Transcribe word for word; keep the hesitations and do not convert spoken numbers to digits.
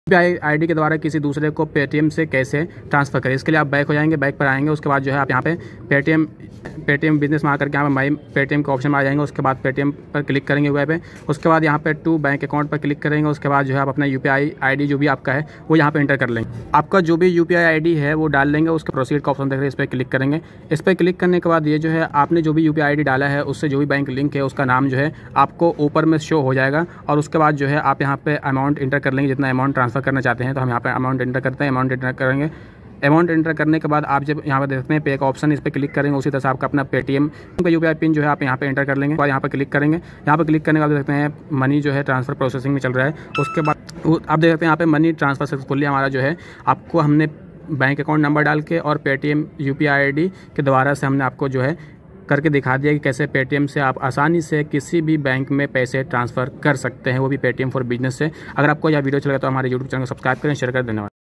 UPI ID के द्वारा किसी दूसरे को पेटीएम से कैसे ट्रांसफ़र करें। इसके लिए आप बैक हो जाएंगे, बैक पर आएंगे, उसके बाद जो है आप यहाँ पे पेटीएम पेटीएम बिजनेस में आकर के यहाँ पे माई पेटीएम के ऑप्शन में आ जाएंगे। उसके बाद पेटीएम पर क्लिक करेंगे वेब पे, उसके बाद यहाँ पे टू बैंक अकाउंट पर क्लिक करेंगे। उसके बाद जो है आप अपना यूपीआई आईडी जो भी आपका है वो यहाँ पे एंटर कर लेंगे। आपका जो भी यूपीआई आईडी है वो डाल लेंगे। उसके प्रोसीड का ऑप्शन देख रहे हैं, इस पर क्लिक करेंगे। इस पर क्लिक करने के बाद ये जो है आपने जो भी यूपीआई आईडी डाला है उससे जो भी बैंक लिंक है उसका नाम जो है आपको ऊपर में शो हो जाएगा। और उसके बाद जो है आप यहाँ पे अमाउंट इंटर कर लेंगे, जितना अमाउंट ट्रांसफ़र करना चाहते हैं। तो हम यहाँ पे अमाउंट एंटर करते हैं, अमाउंट एंटर करेंगे। अमाउंट एंटर करने के बाद आप जब यहाँ पर देखते हैं पे का ऑप्शन, इस पर क्लिक करेंगे। उसी तरह से आपका अपना पेटीएम का यूपीआई पिन जो है आप यहाँ पे एंटर कर लेंगे और यहाँ पर क्लिक करेंगे। यहाँ पर क्लिक करने के बाद देखते हैं मनी जो है ट्रांसफ़र प्रोसेसिंग में चल रहा है। उसके बाद आप देखते हैं यहाँ पे मनी ट्रांसफ़र सक्सेसफुली हमारा जो है आपको हमने बैंक अकाउंट नंबर डाल के और पेटीएम यूपीआई आईडी के द्वारा से हमने आपको जो है करके दिखा दिया कि कैसे पेटीएम से आप आसानी से किसी भी बैंक में पैसे ट्रांसफ़र कर सकते हैं, वो भी पेटीएम फॉर बिजनेस से। अगर आपको यह वीडियो अच्छा लगा तो हमारे यूट्यूब चैनल को सब्सक्राइब करें, शेयर करें। धन्यवाद।